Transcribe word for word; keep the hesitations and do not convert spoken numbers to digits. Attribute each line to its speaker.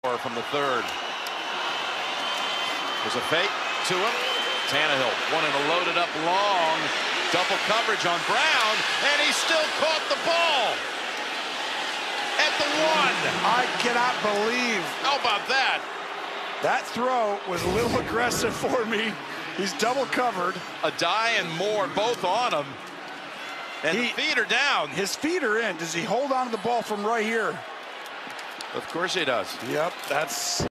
Speaker 1: from the third. There's a fake to him. Tannehill wanting to load it up long. Double coverage on Brown, and he still caught the ball at the one.
Speaker 2: I cannot believe.
Speaker 1: How about that?
Speaker 2: That throw was a little aggressive for me. He's double covered.
Speaker 1: A die and more, both on him. And
Speaker 2: He,
Speaker 1: the feet are down.
Speaker 2: His feet are in. Does he hold on to the ball from right here?
Speaker 1: Of course he does.
Speaker 2: Yep, that's...